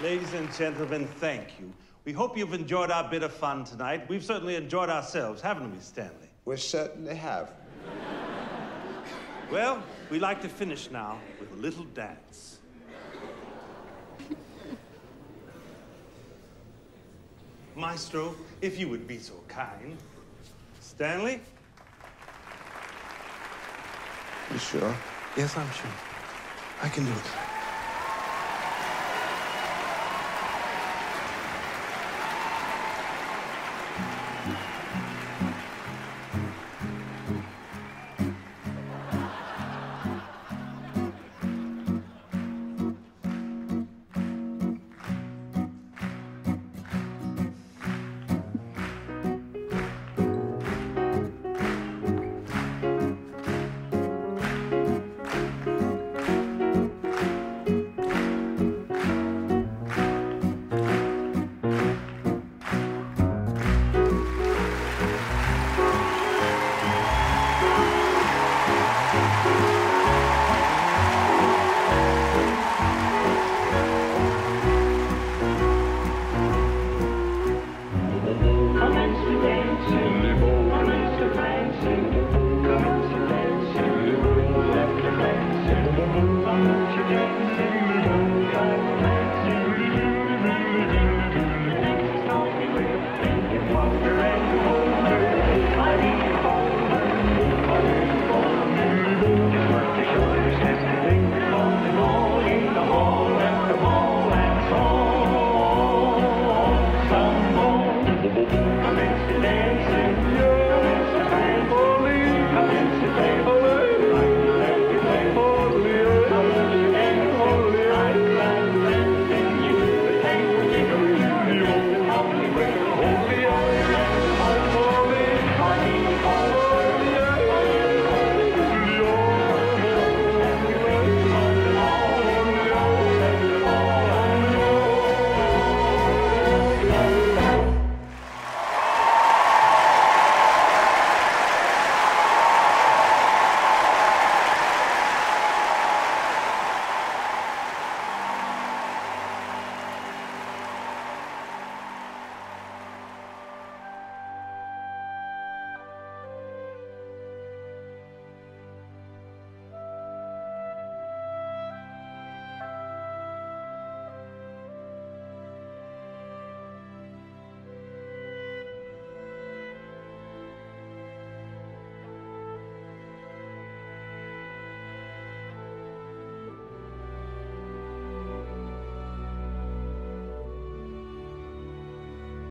Ladies and gentlemen, thank you. We hope you've enjoyed our bit of fun tonight. We've certainly enjoyed ourselves, haven't we, Stanley? We certainly have. Well, we like to finish now with a little dance. Maestro, if you would be so kind. Stanley? You sure? Yes, I'm sure. I can do it.